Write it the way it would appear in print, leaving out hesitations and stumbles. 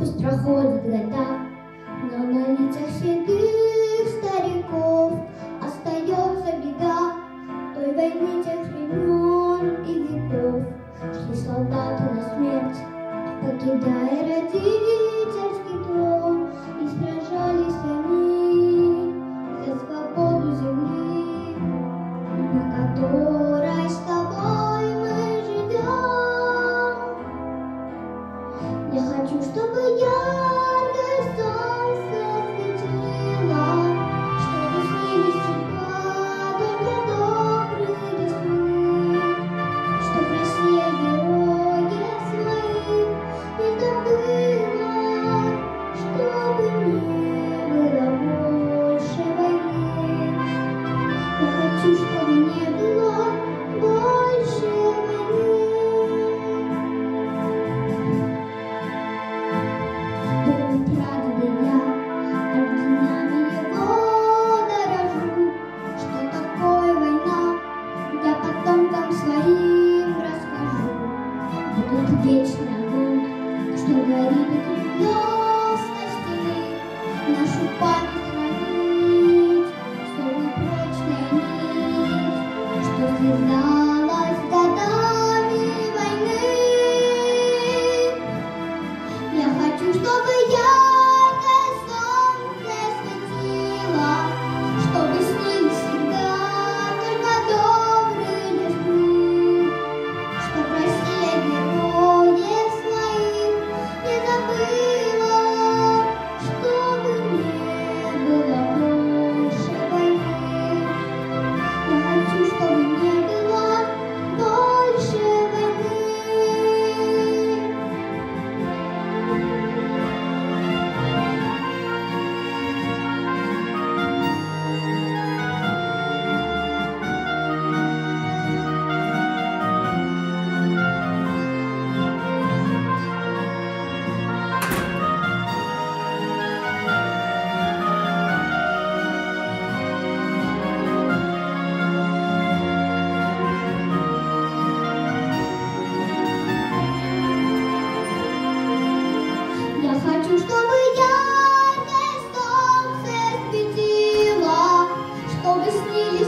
Пусть проходят года, но на лицах седых стариков остается беда той войны тех времен и веков. Шли солдаты на смерть, покидая родительский дом, и сражались они за свободу земли, на которой с тобой мы живем. Я хочу, чтобы яркое солнце светило, чтобы снились всегда только добрые сны, чтоб Россия героев своих не забыла, чтобы не было больше войны. Я хочу, чтобы не было больше войны. Прадеда я орденами его дорожу. Что такое война, я потомкам своим расскажу. Вот этот вечный огонь, что горит у крыльев костей, нашу память хранит, словно прочная нить, что связалась годами войны. Я хочу, чтобы яркое солнце светило, чтобы снились всегда только добрые сны, чтоб Россия героев своих не забыла, чтобы не было больше войны. Я хочу, чтобы не было больше войны. Я хочу, чтобы яркое солнце светило, чтобы снились